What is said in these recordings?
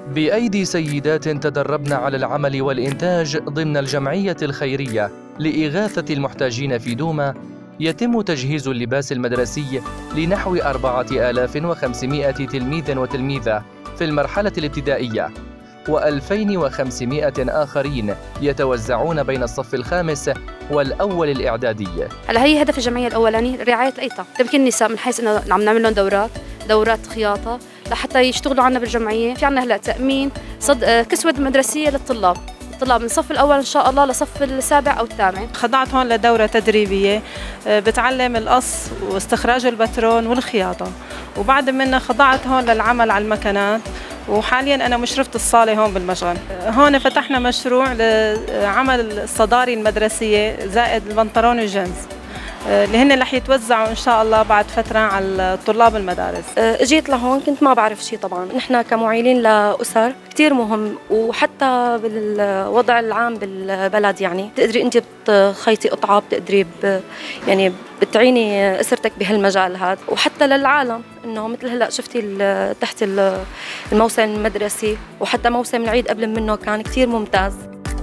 بأيدي سيدات تدربن على العمل والإنتاج ضمن الجمعية الخيرية لإغاثة المحتاجين في دوما، يتم تجهيز اللباس المدرسي لنحو 4500 تلميذ وتلميذة في المرحلة الابتدائية، و2500 آخرين يتوزعون بين الصف الخامس والأول الإعدادي. هلا هي هدف الجمعية الأولاني رعاية الأيتام، تمكين النساء من حيث إنه عم نعمل لهم دورات خياطة لحتى يشتغلوا عنا بالجمعية. في عنا هلا تأمين كسوة مدرسية للطلاب من الصف الأول إن شاء الله لصف السابع أو الثامن. خضعت هون لدورة تدريبية بتعلم القص واستخراج البترون والخياطة، وبعد منها خضعت هون للعمل على المكنات، وحاليا أنا مشرفة الصالة هون بالمشغل. هون فتحنا مشروع لعمل الصداري المدرسية زائد البنطلون والجنز اللي هن رح يتوزعوا إن شاء الله بعد فترة على طلاب المدارس. اجيت لهون كنت ما بعرف شيء طبعا، نحن كمعيلين لأسر كثير مهم، وحتى بالوضع العام بالبلد يعني بتقدري أنت بتخيطي قطعة، بتقدري يعني بتعيني أسرتك بهالمجال هذا، وحتى للعالم إنه مثل هلا شفتي تحت الموسم المدرسي وحتى موسم العيد قبل منه كان كثير ممتاز.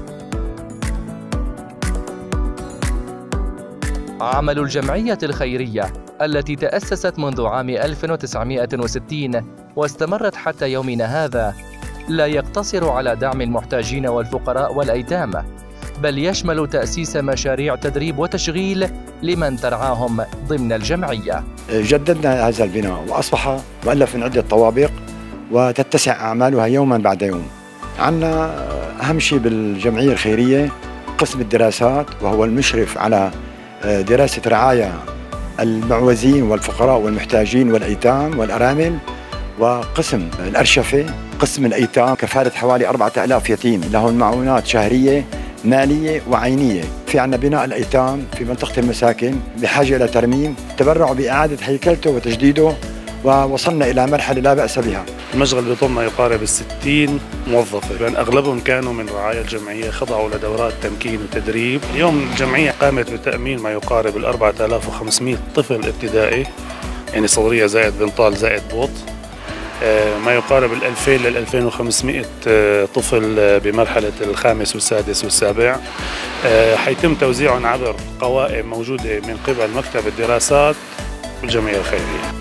عمل الجمعية الخيرية التي تأسست منذ عام 1960 واستمرت حتى يومنا هذا لا يقتصر على دعم المحتاجين والفقراء والأيتام، بل يشمل تأسيس مشاريع تدريب وتشغيل لمن ترعاهم ضمن الجمعية. جددنا هذا البناء وأصبح مؤلف من عدة طوابق وتتسع أعمالها يوما بعد يوم. عندنا أهم شيء بالجمعية الخيرية قسم الدراسات، وهو المشرف على دراسة رعاية المعوزين والفقراء والمحتاجين والأيتام والأرامل، وقسم الأرشفة قسم الأيتام كفالة حوالي 4000 يتيم لهم معونات شهرية مالية وعينية. في عنا بناء الأيتام في منطقة المساكن بحاجة إلى ترميم، تبرع بإعادة هيكلته وتجديده، ووصلنا إلى مرحلة لا بأس بها. المشغل بيضم ما يقارب 60 موظفة، لأن أغلبهم كانوا من رعايا الجمعية، خضعوا لدورات تمكين وتدريب. اليوم الجمعية قامت بتأمين ما يقارب 4500 طفل ابتدائي، يعني صدرية زائد بنطال زائد بوط، ما يقارب 2000 ل 2500 طفل بمرحلة الخامس والسادس والسابع. حيتم توزيعهم عبر قوائم موجودة من قبل مكتب الدراسات والجمعية الخيرية.